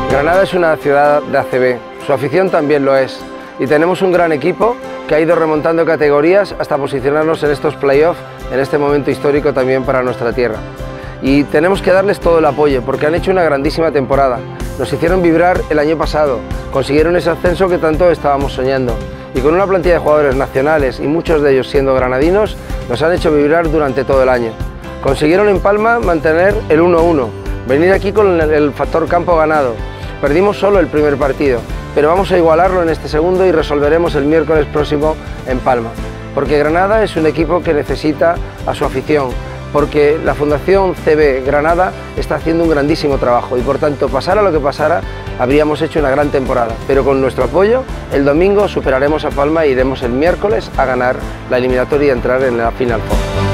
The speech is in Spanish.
Granada es una ciudad de ACB, su afición también lo es, y tenemos un gran equipo que ha ido remontando categorías hasta posicionarnos en estos playoffs en este momento histórico también para nuestra tierra. Y tenemos que darles todo el apoyo porque han hecho una grandísima temporada, nos hicieron vibrar el año pasado, consiguieron ese ascenso que tanto estábamos soñando y con una plantilla de jugadores nacionales y muchos de ellos siendo granadinos nos han hecho vibrar durante todo el año. Consiguieron en Palma mantener el 1-1, venir aquí con el factor campo ganado. Perdimos solo el primer partido, pero vamos a igualarlo en este segundo y resolveremos el miércoles próximo en Palma. Porque Granada es un equipo que necesita a su afición, porque la Fundación CB Granada está haciendo un grandísimo trabajo y por tanto, pasara lo que pasara, habríamos hecho una gran temporada. Pero con nuestro apoyo, el domingo superaremos a Palma e iremos el miércoles a ganar la eliminatoria y a entrar en la Final Four.